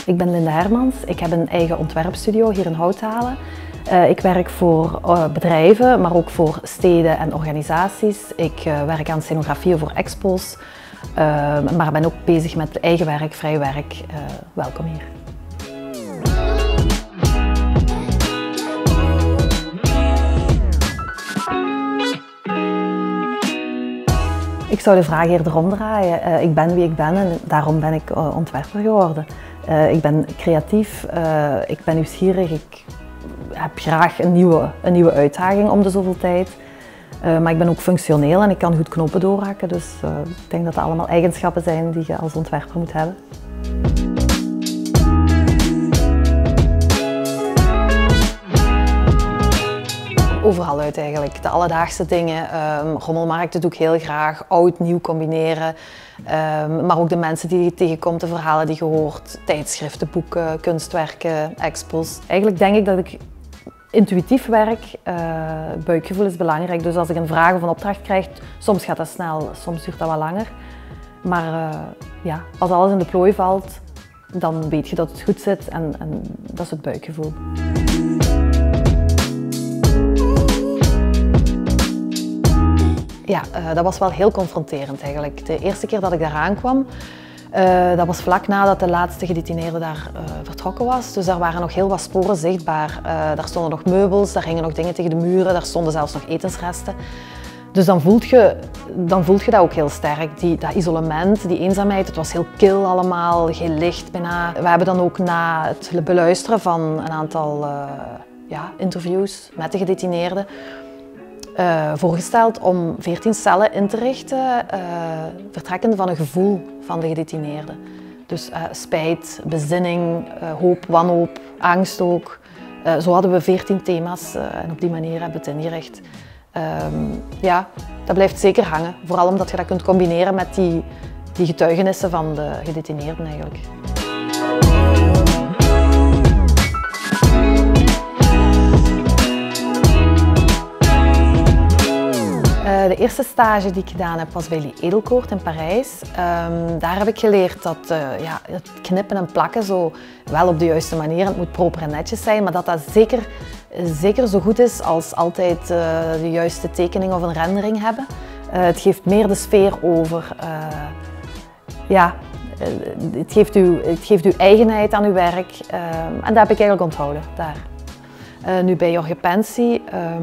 Ik ben Linde Hermans. Ik heb een eigen ontwerpstudio hier in Houthalen. Ik werk voor bedrijven, maar ook voor steden en organisaties. Ik werk aan scenografieën voor expos, maar ben ook bezig met eigen werk, vrij werk. Welkom hier. Ik zou de vraag eerder omdraaien. Ik ben wie ik ben en daarom ben ik ontwerper geworden. Ik ben creatief, ik ben nieuwsgierig, ik heb graag een nieuwe uitdaging om de zoveel tijd. Maar ik ben ook functioneel en ik kan goed knopen doorhakken. Dus ik denk dat dat allemaal eigenschappen zijn die je als ontwerper moet hebben. Overal uit eigenlijk. De alledaagse dingen. Rommelmarkten doe ik heel graag. Oud-nieuw combineren. Maar ook de mensen die je tegenkomt, de verhalen die je hoort. Tijdschriften, boeken, kunstwerken, expos. Eigenlijk denk ik dat ik intuïtief werk. Buikgevoel is belangrijk. Dus als ik een vraag of een opdracht krijg, soms gaat dat snel, soms duurt dat wat langer. Maar ja, als alles in de plooi valt, dan weet je dat het goed zit en dat is het buikgevoel. Ja, dat was wel heel confronterend eigenlijk. De eerste keer dat ik daar aankwam, dat was vlak nadat de laatste gedetineerde daar vertrokken was. Dus daar waren nog heel wat sporen zichtbaar. Daar stonden nog meubels, daar hingen nog dingen tegen de muren, daar stonden zelfs nog etensresten. Dus dan voelt je dat ook heel sterk, dat isolement, die eenzaamheid. Het was heel kil allemaal, geen licht bijna. We hebben dan ook na het beluisteren van een aantal interviews met de gedetineerden voorgesteld om 14 cellen in te richten, vertrekkende van een gevoel van de gedetineerden. Dus spijt, bezinning, hoop, wanhoop, angst ook. Zo hadden we 14 thema's en op die manier hebben we het ingericht. Ja, dat blijft zeker hangen, vooral omdat je dat kunt combineren met die getuigenissen van de gedetineerden eigenlijk. De eerste stage die ik gedaan heb was bij Lee Edelkoort in Parijs. Daar heb ik geleerd dat het knippen en plakken zo wel op de juiste manier, het moet proper en netjes zijn, maar dat dat zeker zo goed is als altijd de juiste tekening of een rendering hebben. Het geeft meer de sfeer over. Het geeft uw eigenheid aan uw werk en dat heb ik eigenlijk onthouden daar. Nu bij Jorge Pensi.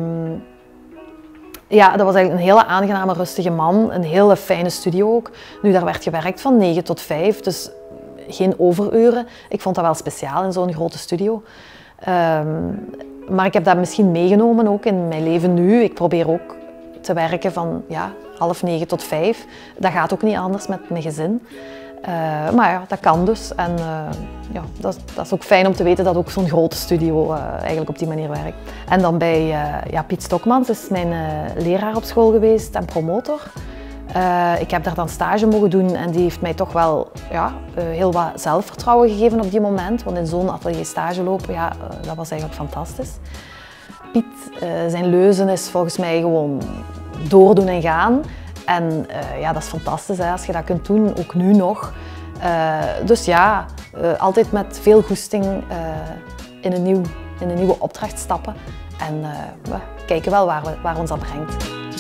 Ja, dat was eigenlijk een hele aangename, rustige man. Een hele fijne studio ook. Nu, daar werd gewerkt van 9 tot 5, dus geen overuren. Ik vond dat wel speciaal in zo'n grote studio. Maar ik heb dat misschien meegenomen ook in mijn leven nu. Ik probeer ook te werken van 8:30 tot 5. Dat gaat ook niet anders met mijn gezin. Maar ja, dat kan dus. En dat is ook fijn om te weten dat ook zo'n grote studio eigenlijk op die manier werkt. En dan bij Piet Stokmans is mijn leraar op school geweest en promotor. Ik heb daar dan stage mogen doen en die heeft mij toch wel heel wat zelfvertrouwen gegeven op die moment. Want in zo'n atelier stage lopen, dat was eigenlijk fantastisch. Piet, zijn leuzen is volgens mij gewoon doordoen en gaan. En dat is fantastisch hè, als je dat kunt doen, ook nu nog. Dus ja, altijd met veel goesting in een nieuwe opdracht stappen. En we kijken wel waar ons dat brengt.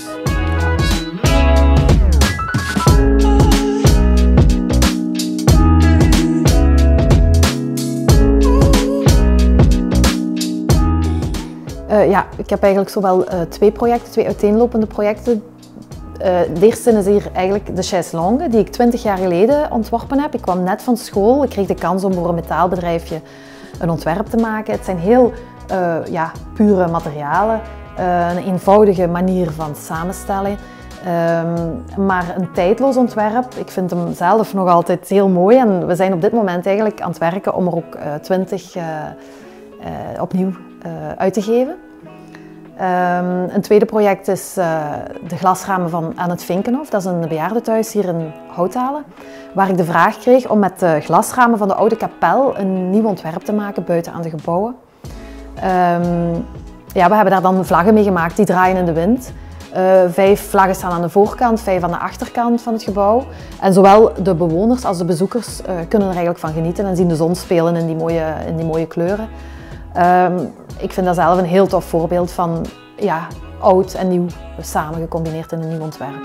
Ik heb eigenlijk zowel twee uiteenlopende projecten. De eerste is hier eigenlijk de chaise longue, die ik 20 jaar geleden ontworpen heb. Ik kwam net van school, ik kreeg de kans om voor een metaalbedrijfje een ontwerp te maken. Het zijn heel pure materialen, een eenvoudige manier van samenstellen. Maar een tijdloos ontwerp. Ik vind hem zelf nog altijd heel mooi en we zijn op dit moment eigenlijk aan het werken om er ook 20 opnieuw uit te geven. Een tweede project is de glasramen van aan het Vinkenhof. Dat is een bejaardenthuis hier in Houthalen, waar ik de vraag kreeg om met de glasramen van de oude kapel een nieuw ontwerp te maken buiten aan de gebouwen. We hebben daar dan vlaggen mee gemaakt die draaien in de wind. 5 vlaggen staan aan de voorkant, 5 aan de achterkant van het gebouw. En zowel de bewoners als de bezoekers kunnen er eigenlijk van genieten en zien de zon spelen in die mooie kleuren. Ik vind dat zelf een heel tof voorbeeld van ja, oud en nieuw samen gecombineerd in een nieuw ontwerp.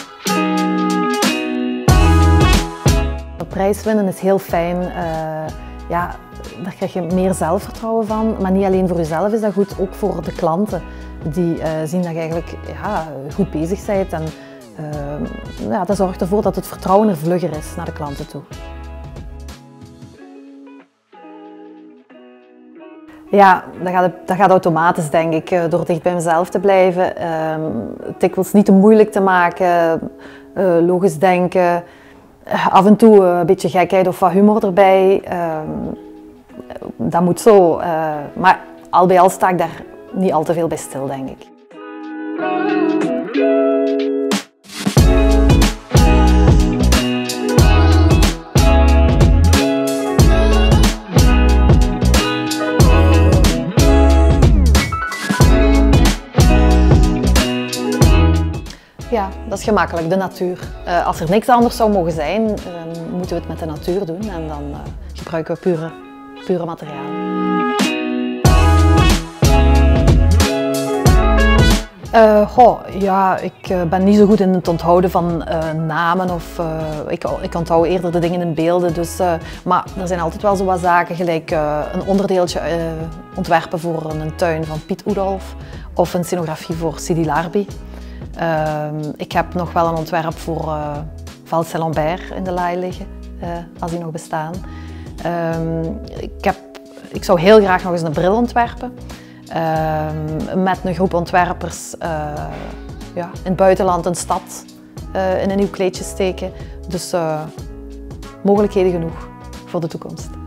De prijs winnen is heel fijn. Ja, daar krijg je meer zelfvertrouwen van, maar niet alleen voor jezelf is dat goed, ook voor de klanten. Die zien dat je eigenlijk ja, goed bezig bent en ja, dat zorgt ervoor dat het vertrouwen er vlugger is naar de klanten toe. Ja, dat gaat automatisch denk ik, door dicht bij mezelf te blijven. Dikwijls niet te moeilijk te maken, logisch denken, af en toe een beetje gekheid of wat humor erbij. Dat moet zo, maar al bij al sta ik daar niet al te veel bij stil, denk ik. Ja, dat is gemakkelijk, de natuur. Als er niks anders zou mogen zijn, moeten we het met de natuur doen en dan gebruiken we pure materialen. Ja, ik ben niet zo goed in het onthouden van namen of ik onthoud eerder de dingen in beelden. Dus, maar er zijn altijd wel zo wat zaken, gelijk een onderdeeltje ontwerpen voor een tuin van Piet Oudolf of een scenografie voor Sidi Larbi. Ik heb nog wel een ontwerp voor Val Saint-Lambert in de laai liggen, als die nog bestaan. Ik zou heel graag nog eens een bril ontwerpen. Met een groep ontwerpers ja, in het buitenland, een stad, in een nieuw kleedje steken. Dus mogelijkheden genoeg voor de toekomst.